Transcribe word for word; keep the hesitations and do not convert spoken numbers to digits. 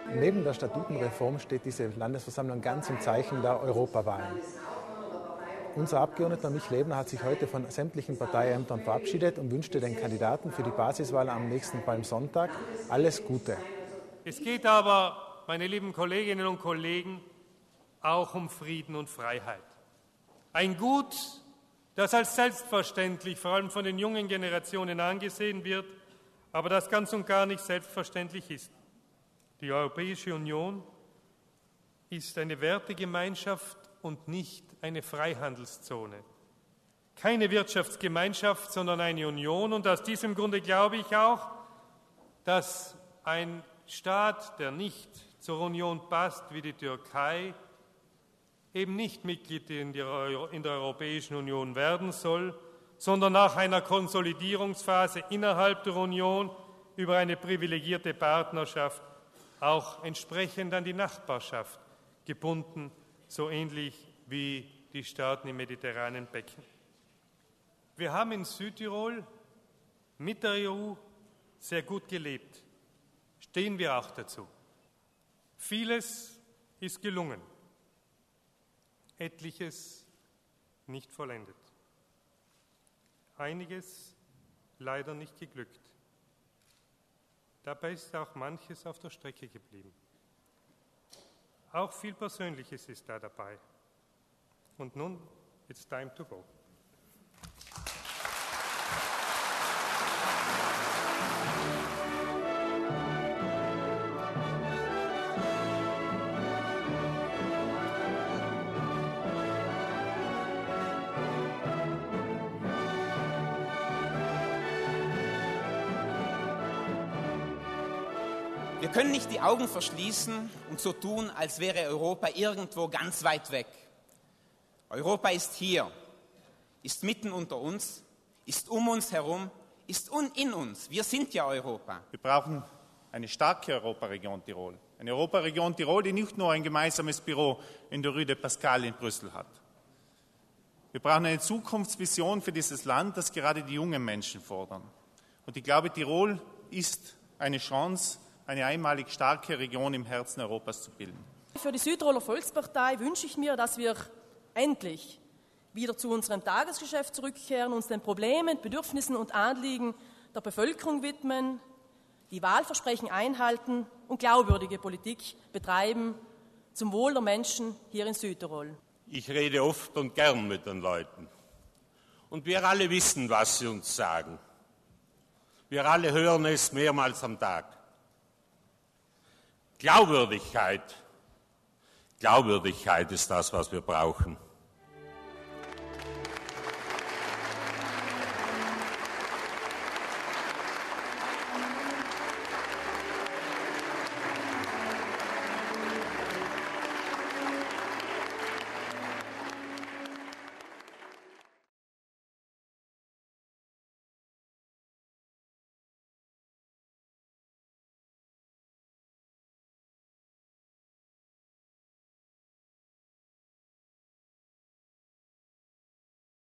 Neben der Statutenreform steht diese Landesversammlung ganz im Zeichen der Europawahlen. Unser Abgeordneter Mich Lebner hat sich heute von sämtlichen Parteiämtern verabschiedet und wünschte den Kandidaten für die Basiswahl am nächsten Palmsonntag alles Gute. Es geht aber, meine lieben Kolleginnen und Kollegen, auch um Frieden und Freiheit. Ein Gut, das als selbstverständlich vor allem von den jungen Generationen angesehen wird, aber das ganz und gar nicht selbstverständlich ist. Die Europäische Union ist eine Wertegemeinschaft und nicht eine Freihandelszone. Keine Wirtschaftsgemeinschaft, sondern eine Union. Und aus diesem Grunde glaube ich auch, dass ein Staat, der nicht zur Union passt, wie die Türkei, eben nicht Mitglied in der, in der Europäischen Union werden soll, sondern nach einer Konsolidierungsphase innerhalb der Union über eine privilegierte Partnerschaft auch entsprechend an die Nachbarschaft gebunden, so ähnlich wie die Staaten im mediterranen Becken. Wir haben in Südtirol mit der E U sehr gut gelebt. Stehen wir auch dazu. Vieles ist gelungen, etliches nicht vollendet, einiges leider nicht geglückt. Dabei ist auch manches auf der Strecke geblieben. Auch viel Persönliches ist da dabei. Und nun, it's time to go. Wir können nicht die Augen verschließen und so tun, als wäre Europa irgendwo ganz weit weg. Europa ist hier, ist mitten unter uns, ist um uns herum, ist in uns. Wir sind ja Europa. Wir brauchen eine starke Europaregion Tirol. Eine Europaregion Tirol, die nicht nur ein gemeinsames Büro in der Rue de Pascal in Brüssel hat. Wir brauchen eine Zukunftsvision für dieses Land, das gerade die jungen Menschen fordern. Und ich glaube, Tirol ist eine Chance, eine einmalig starke Region im Herzen Europas zu bilden. Für die Südtiroler Volkspartei wünsche ich mir, dass wir endlich wieder zu unserem Tagesgeschäft zurückkehren, uns den Problemen, Bedürfnissen und Anliegen der Bevölkerung widmen, die Wahlversprechen einhalten und glaubwürdige Politik betreiben zum Wohl der Menschen hier in Südtirol. Ich rede oft und gern mit den Leuten. Und wir alle wissen, was sie uns sagen. Wir alle hören es mehrmals am Tag. Glaubwürdigkeit, Glaubwürdigkeit ist das, was wir brauchen.